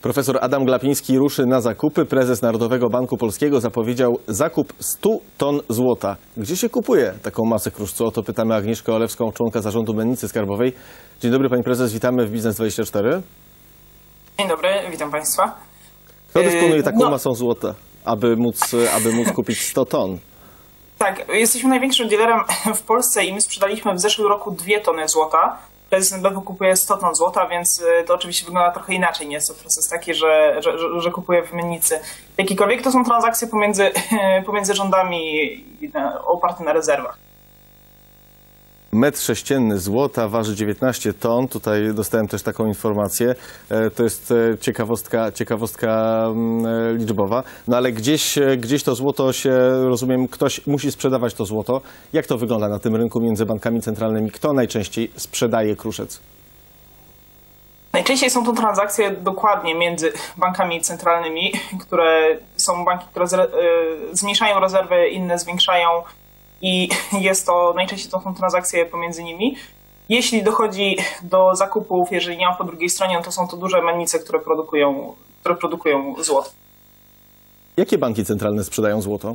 Profesor Adam Glapiński ruszy na zakupy. Prezes Narodowego Banku Polskiego zapowiedział zakup 100 ton złota. Gdzie się kupuje taką masę kruszcu? O to pytamy Agnieszkę Olewską, członka zarządu Mennicy Skarbowej. Dzień dobry, pani prezes, witamy w Biznes24. Dzień dobry, witam państwa. Kto dysponuje taką masą złota, aby móc kupić 100 ton? Tak, jesteśmy największym dealerem w Polsce i my sprzedaliśmy w zeszłym roku 2 tony złota. Prezes NBP kupuje 100 ton złota, więc to oczywiście wygląda trochę inaczej. Nie jest to proces taki, że kupuje w mennicy jakikolwiek. To są transakcje pomiędzy rządami oparte na rezerwach. Metr sześcienny złota waży 19 ton. Tutaj dostałem też taką informację. To jest ciekawostka liczbowa. No ale gdzieś to złoto się, rozumiem, ktoś musi sprzedawać to złoto. Jak to wygląda na tym rynku między bankami centralnymi? Kto najczęściej sprzedaje kruszec? Najczęściej są to transakcje dokładnie między bankami centralnymi, które są banki, które zmniejszają rezerwy, inne zwiększają. I najczęściej to są transakcje pomiędzy nimi. Jeśli dochodzi do zakupów, jeżeli nie ma po drugiej stronie, to są to duże mennice, które produkują złoto. Jakie banki centralne sprzedają złoto?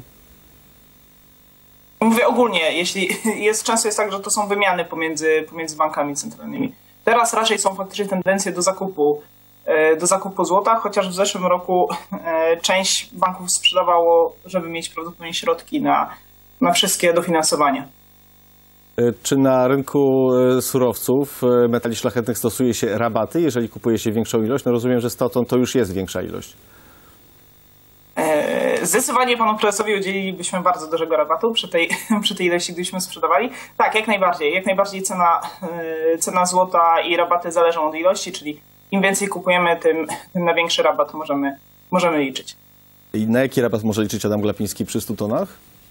Mówię ogólnie, często jest tak, że to są wymiany pomiędzy bankami centralnymi. Teraz raczej są faktycznie tendencje do zakupu złota, chociaż w zeszłym roku część banków sprzedawało, żeby mieć prawdopodobnie środki na wszystkie dofinansowania. Czy na rynku surowców, metali szlachetnych stosuje się rabaty, jeżeli kupuje się większą ilość? No rozumiem, że 100 ton to już jest większa ilość. Zdecydowanie panu prezesowi udzielilibyśmy bardzo dużego rabatu przy tej ilości, gdybyśmy sprzedawali. Tak, jak najbardziej. Jak najbardziej cena złota i rabaty zależą od ilości, czyli im więcej kupujemy, tym na większy rabat możemy liczyć. I na jaki rabat może liczyć Adam Glapiński przy 100 tonach?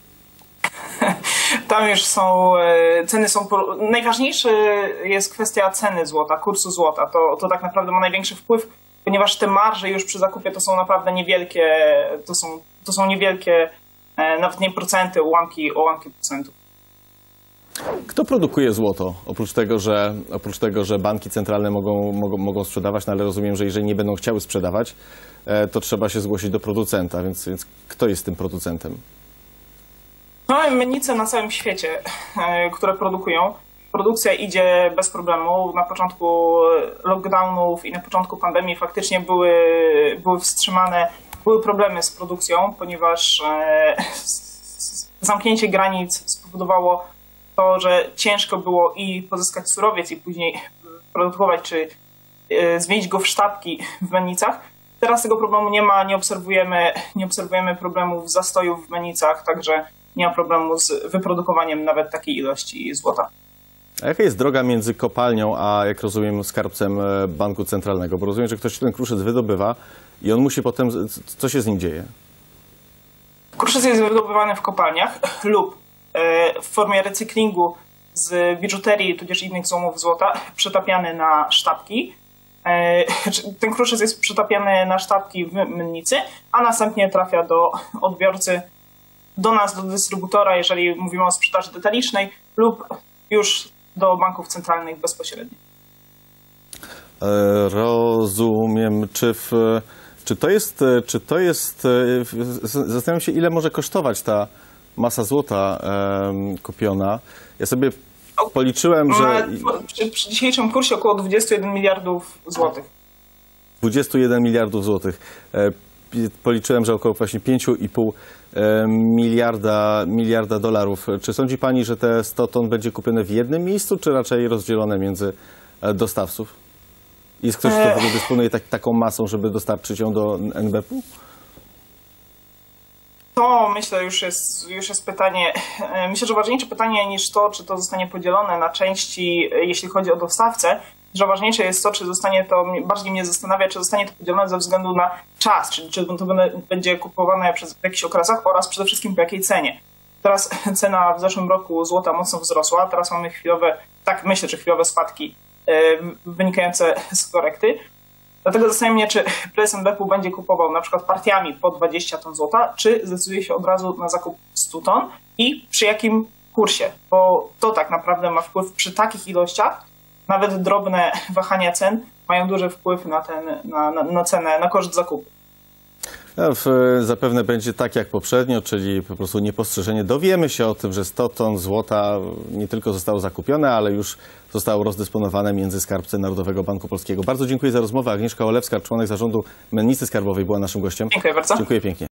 Tam już ceny są. Najważniejsza jest kwestia ceny złota, kursu złota. To tak naprawdę ma największy wpływ, ponieważ te marże już przy zakupie to są naprawdę niewielkie, to są niewielkie, nawet nie procenty, ułamki procentów. Kto produkuje złoto? Oprócz tego, że banki centralne mogą sprzedawać, no ale rozumiem, że jeżeli nie będą chciały sprzedawać, to trzeba się zgłosić do producenta, więc kto jest tym producentem? Mamy mennice na całym świecie, które produkują. Produkcja idzie bez problemu. Na początku lockdownów i na początku pandemii faktycznie były wstrzymane, były problemy z produkcją, ponieważ zamknięcie granic spowodowało to, że ciężko było i pozyskać surowiec i później produkować, czy zmienić go w sztabki w mennicach. Teraz tego problemu nie ma, nie obserwujemy problemów zastojów w mennicach, także nie ma problemu z wyprodukowaniem nawet takiej ilości złota. A jaka jest droga między kopalnią, a jak rozumiem skarbcem banku centralnego? Bo rozumiem, że ktoś ten kruszec wydobywa i on musi potem... Co się z nim dzieje? Kruszec jest wydobywany w kopalniach lub w formie recyklingu z biżuterii, tudzież innych złomów złota, przetapiany na sztabki. Ten kruszec jest przetapiany na sztabki w mennicy, a następnie trafia do odbiorcy, do nas, do dystrybutora, jeżeli mówimy o sprzedaży detalicznej, lub już do banków centralnych bezpośrednio. Rozumiem. Czy to jest, zastanawiam się, ile może kosztować ta masa złota kupiona. Ja sobie policzyłem, że... Przy dzisiejszym kursie około 21 miliardów złotych. 21 miliardów złotych. Policzyłem, że około właśnie 5,5 miliarda dolarów. Czy sądzi pani, że te 100 ton będzie kupione w jednym miejscu, czy raczej rozdzielone między dostawców? Jest ktoś, kto w ogóle dysponuje taką masą, żeby dostarczyć ją do NBP-u? To myślę już jest pytanie, myślę, że ważniejsze pytanie niż to, czy to zostanie podzielone na części, jeśli chodzi o dostawcę, że ważniejsze jest to, czy zostanie to, bardziej mnie zastanawia, czy zostanie to podzielone ze względu na czas, czyli czy to będzie kupowane w jakichś okresach oraz przede wszystkim po jakiej cenie. Teraz cena w zeszłym roku złota mocno wzrosła, teraz mamy chwilowe spadki wynikające z korekty. Dlatego zastanawiam mnie, czy prezes NBP będzie kupował na przykład partiami po 20 ton złota, czy zdecyduje się od razu na zakup 100 ton i przy jakim kursie, bo to tak naprawdę ma wpływ przy takich ilościach. Nawet drobne wahania cen mają duży wpływ na cenę, na koszt zakupu. Zapewne będzie tak jak poprzednio, czyli po prostu niepostrzeżenie. Dowiemy się o tym, że 100 ton złota nie tylko zostało zakupione, ale już zostało rozdysponowane między skarbce Narodowego Banku Polskiego. Bardzo dziękuję za rozmowę. Agnieszka Olewska, członek zarządu Mennicy Skarbowej, była naszym gościem. Dziękuję bardzo. Dziękuję pięknie.